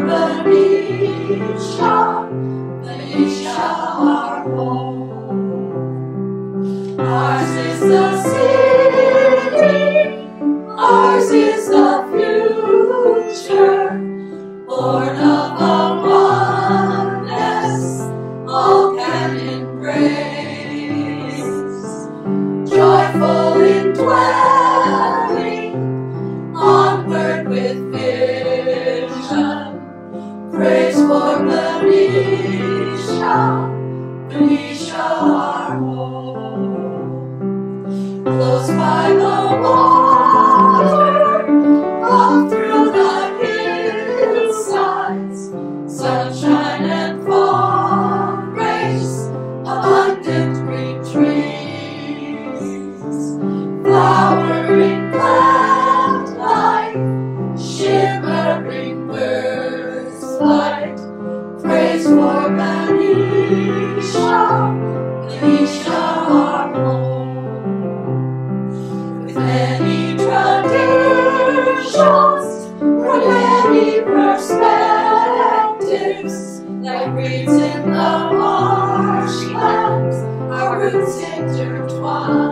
Benicia, Benicia our home. Ours is the city, ours is the future, born of a oneness all can embrace, joyful indwelling, onward with vision. Praise for Benicia, Benicia our home. Close by the water, up through the hillsides, sunshine and fall grace, abundant green trees, flowering plant life, shimmering birds light. Praise for Benicia, Benicia our home. With many traditions, from many perspectives, like reeds in the marshlands, our roots intertwine.